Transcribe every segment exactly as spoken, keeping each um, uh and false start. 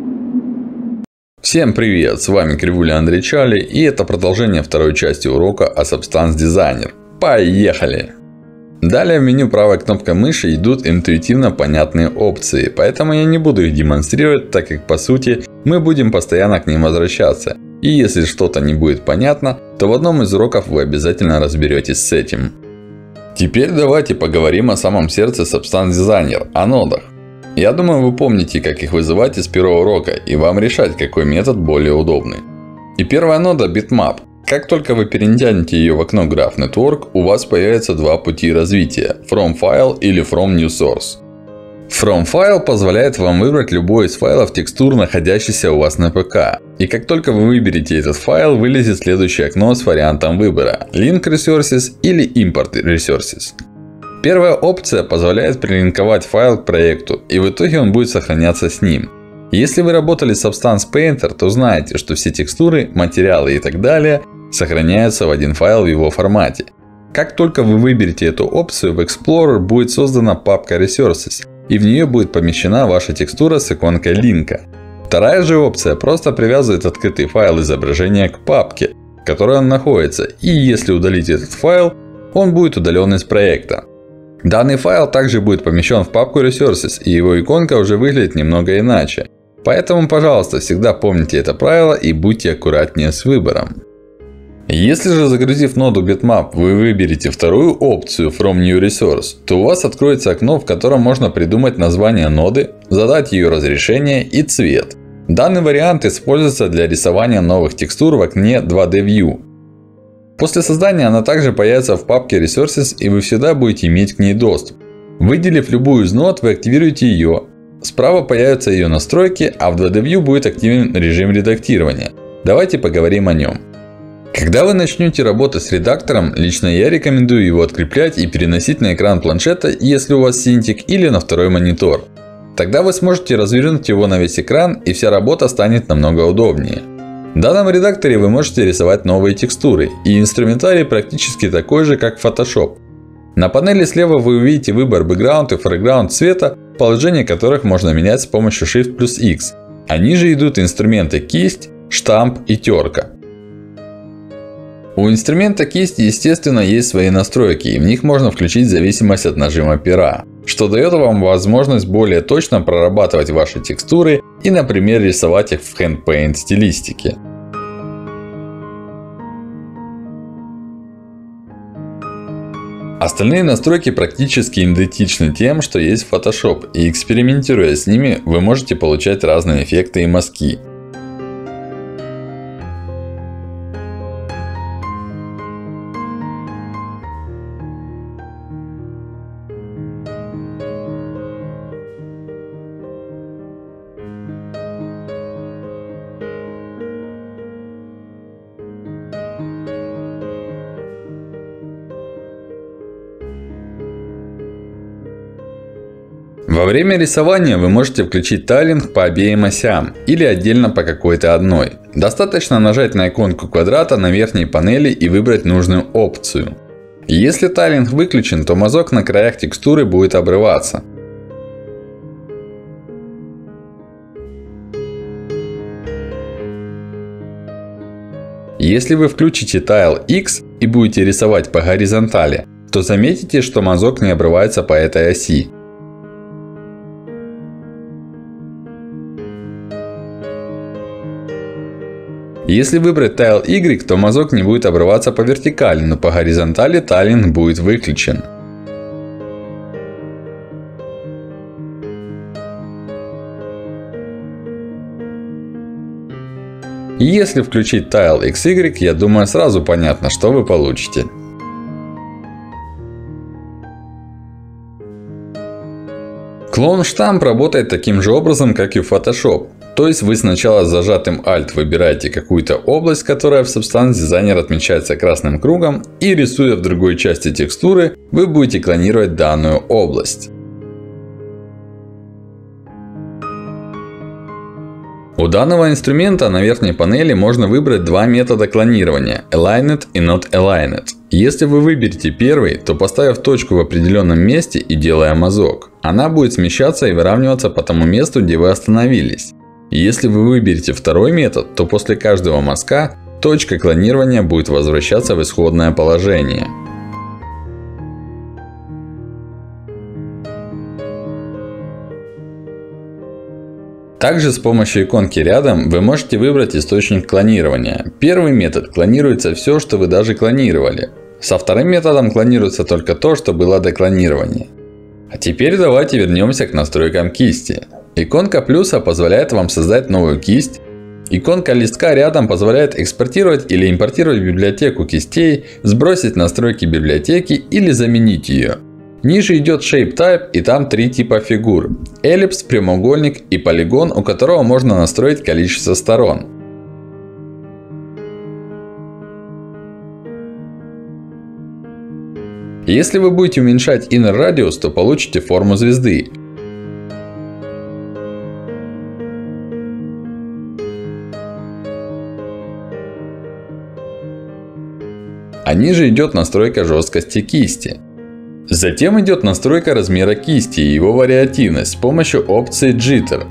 Всем привет, с вами Кривуля Андрей Чали, и это продолжение второй части урока о Substance Designer. Поехали! Далее в меню правой кнопкой мыши идут интуитивно понятные опции, поэтому я не буду их демонстрировать, так как по сути мы будем постоянно к ним возвращаться. И если что-то не будет понятно, то в одном из уроков вы обязательно разберетесь с этим. Теперь давайте поговорим о самом сердце Substance Designer, о нодах. Я думаю, вы помните, как их вызывать из первого урока, и вам решать, какой метод более удобный. И первая нода Bitmap. Как только вы перетянете ее в окно Graph Network, у вас появятся два пути развития: From File или From New Source. From File позволяет вам выбрать любой из файлов текстур, находящихся у вас на ПК. И как только вы выберете этот файл, вылезет следующее окно с вариантом выбора: Link Resources или Import Resources. Первая опция позволяет прилинковать файл к проекту, и в итоге он будет сохраняться с ним. Если вы работали с Substance Painter, то знаете, что все текстуры, материалы и так далее сохраняются в один файл в его формате. Как только вы выберете эту опцию, в Explorer будет создана папка Resources, и в нее будет помещена ваша текстура с иконкой линка. Вторая же опция просто привязывает открытый файл изображения к папке, в которой он находится, и если удалить этот файл, он будет удален из проекта. Данный файл также будет помещен в папку Resources, и его иконка уже выглядит немного иначе. Поэтому, пожалуйста, всегда помните это правило и будьте аккуратнее с выбором. Если же, загрузив ноду Bitmap, вы выберете вторую опцию From New Resource, то у вас откроется окно, в котором можно придумать название ноды, задать ее разрешение и цвет. Данный вариант используется для рисования новых текстур в окне два дэ View. После создания она также появится в папке Resources, и вы всегда будете иметь к ней доступ. Выделив любую из нод, вы активируете ее. Справа появятся ее настройки, а в два дэ View будет активен режим редактирования. Давайте поговорим о нем. Когда вы начнете работать с редактором, лично я рекомендую его откреплять и переносить на экран планшета, если у вас Cintiq, или на второй монитор. Тогда вы сможете развернуть его на весь экран, и вся работа станет намного удобнее. В данном редакторе вы можете рисовать новые текстуры, и инструментарий практически такой же, как в Photoshop. На панели слева вы увидите выбор Background и Foreground цвета, положение которых можно менять с помощью Shift плюс X. А ниже идут инструменты кисть, штамп и терка. У инструмента кисти, естественно, есть свои настройки, и в них можно включить зависимость от нажима пера, что дает вам возможность более точно прорабатывать ваши текстуры и, например, рисовать их в Hand Paint стилистике. Остальные настройки практически идентичны тем, что есть в Photoshop, и экспериментируя с ними, вы можете получать разные эффекты и мазки. Во время рисования вы можете включить тайлинг по обеим осям или отдельно по какой-то одной. Достаточно нажать на иконку квадрата на верхней панели и выбрать нужную опцию. Если тайлинг выключен, то мазок на краях текстуры будет обрываться. Если вы включите Tile X и будете рисовать по горизонтали, то заметите, что мазок не обрывается по этой оси. Если выбрать Tile Y, то мазок не будет обрываться по вертикали, но по горизонтали тайлинг будет выключен. И если включить Tile икс игрек, я думаю, сразу понятно, что вы получите. Клон штамп работает таким же образом, как и в Photoshop. То есть вы сначала с зажатым Alt выбираете какую-то область, которая в Substance Designer отмечается красным кругом, и рисуя в другой части текстуры, вы будете клонировать данную область. У данного инструмента на верхней панели можно выбрать два метода клонирования: Aligned и Not Aligned. Если вы выберете первый, то поставив точку в определенном месте и делая мазок, она будет смещаться и выравниваться по тому месту, где вы остановились. Если вы выберете второй метод, то после каждого мазка точка клонирования будет возвращаться в исходное положение. Также с помощью иконки рядом вы можете выбрать источник клонирования. Первый метод клонируется все, что вы даже клонировали. Со вторым методом клонируется только то, что было до клонирования. А теперь давайте вернемся к настройкам кисти. Иконка плюса позволяет вам создать новую кисть. Иконка листка рядом позволяет экспортировать или импортировать библиотеку кистей, сбросить настройки библиотеки или заменить ее. Ниже идет Shape Type, и там три типа фигур: эллипс, прямоугольник и полигон, у которого можно настроить количество сторон. Если вы будете уменьшать Inner Radius, то получите форму звезды. А ниже идет настройка жесткости кисти. Затем идет настройка размера кисти и его вариативность с помощью опции Jitter.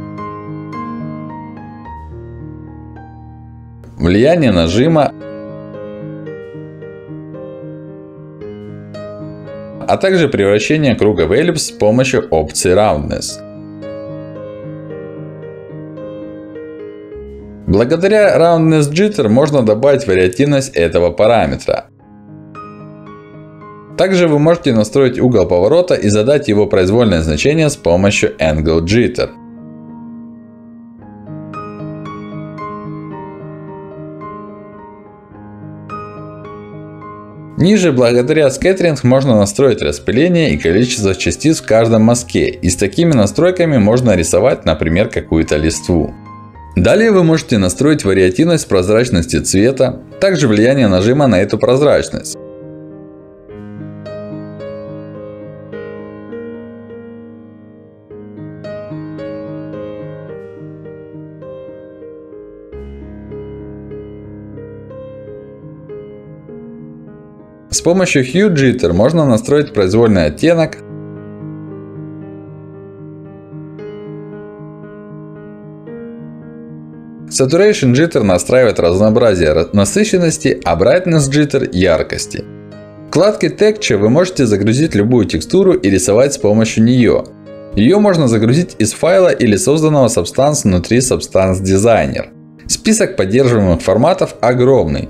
Влияние нажима, а также превращение круга в эллипс с помощью опции Roundness. Благодаря Roundness Jitter можно добавить вариативность этого параметра. Также вы можете настроить угол поворота и задать его произвольное значение с помощью Angle Jitter. Ниже, благодаря Scattering, можно настроить распыление и количество частиц в каждом мазке. И с такими настройками можно рисовать, например, какую-то листву. Далее вы можете настроить вариативность прозрачности цвета, также влияние нажима на эту прозрачность. С помощью Hue Jitter можно настроить произвольный оттенок. Saturation Jitter настраивает разнообразие насыщенности, а Brightness Jitter яркости. В вкладке Texture вы можете загрузить любую текстуру и рисовать с помощью нее. Ее можно загрузить из файла или созданного Substance внутри Substance Designer. Список поддерживаемых форматов огромный.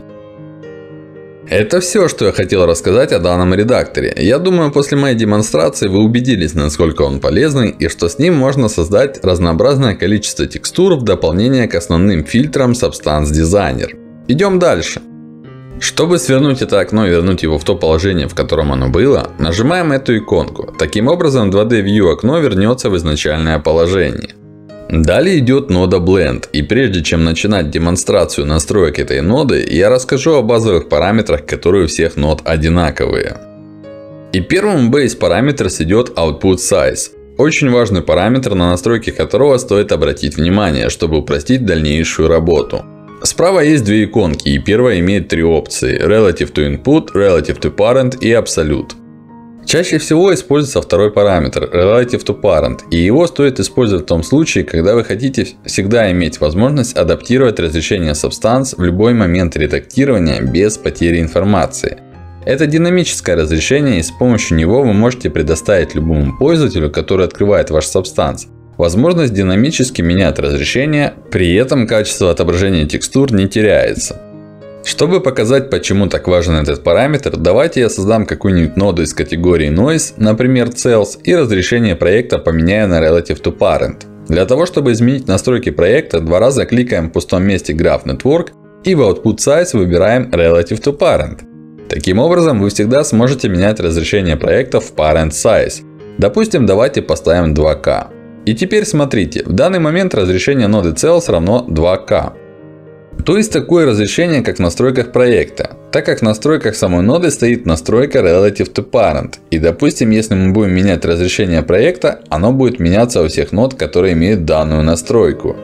Это все, что я хотел рассказать о данном редакторе. Я думаю, после моей демонстрации вы убедились, насколько он полезный и что с ним можно создать разнообразное количество текстур в дополнение к основным фильтрам Substance Designer. Идем дальше. Чтобы свернуть это окно и вернуть его в то положение, в котором оно было, нажимаем эту иконку. Таким образом, два дэ View окно вернется в изначальное положение. Далее идет нода Blend, и прежде чем начинать демонстрацию настроек этой ноды, я расскажу о базовых параметрах, которые у всех нод одинаковые. И первым Base Parameters идет Output Size. Очень важный параметр, на настройки которого стоит обратить внимание, чтобы упростить дальнейшую работу. Справа есть две иконки, и первая имеет три опции: Relative to Input, Relative to Parent и Absolute. Чаще всего используется второй параметр Relative to Parent, и его стоит использовать в том случае, когда вы хотите всегда иметь возможность адаптировать разрешение Substance в любой момент редактирования без потери информации. Это динамическое разрешение, и с помощью него вы можете предоставить любому пользователю, который открывает ваш Substance, возможность динамически менять разрешение, при этом качество отображения текстур не теряется. Чтобы показать, почему так важен этот параметр, давайте я создам какую-нибудь ноду из категории Noise, например Cells, и разрешение проекта поменяю на Relative to Parent. Для того, чтобы изменить настройки проекта, два раза кликаем в пустом месте Graph Network и в Output Size выбираем Relative to Parent. Таким образом, вы всегда сможете менять разрешение проекта в Parent Size. Допустим, давайте поставим два ка. И теперь смотрите, в данный момент разрешение ноды Cells равно два ка. То есть такое разрешение, как в настройках проекта. Так как в настройках самой ноды стоит настройка Relative to Parent. И допустим, если мы будем менять разрешение проекта, оно будет меняться у всех нод, которые имеют данную настройку.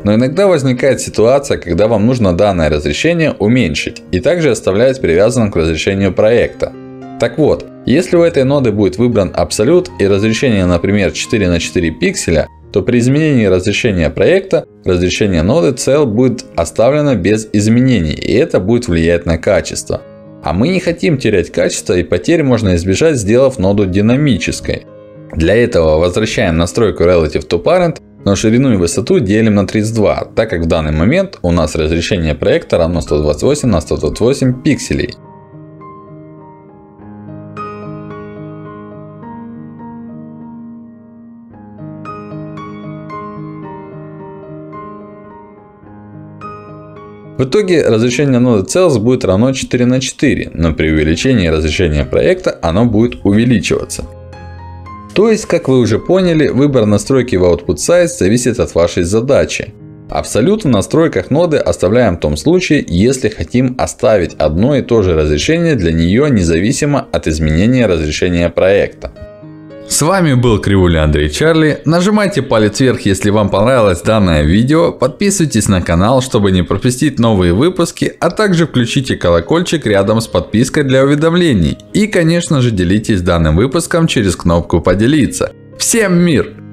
Но иногда возникает ситуация, когда вам нужно данное разрешение уменьшить и также оставлять привязанным к разрешению проекта. Так вот, если у этой ноды будет выбран абсолют и разрешение, например, четыре на четыре пикселя, то при изменении разрешения проекта, разрешение ноды Cell будет оставлено без изменений, и это будет влиять на качество. А мы не хотим терять качество, и потерь можно избежать, сделав ноду динамической. Для этого возвращаем настройку Relative to Parent, но ширину и высоту делим на тридцать два, так как в данный момент у нас разрешение проекта равно сто двадцать восемь на сто двадцать восемь пикселей. В итоге разрешение ноды Cells будет равно четыре на четыре, но при увеличении разрешения проекта оно будет увеличиваться. То есть, как вы уже поняли, выбор настройки в Output Size зависит от вашей задачи. Абсолют в настройках ноды оставляем в том случае, если хотим оставить одно и то же разрешение для нее независимо от изменения разрешения проекта. С вами был Кривуля Андрей Чарли. Нажимайте палец вверх, если вам понравилось данное видео. Подписывайтесь на канал, чтобы не пропустить новые выпуски. А также включите колокольчик рядом с подпиской для уведомлений. И конечно же делитесь данным выпуском через кнопку поделиться. Всем мир!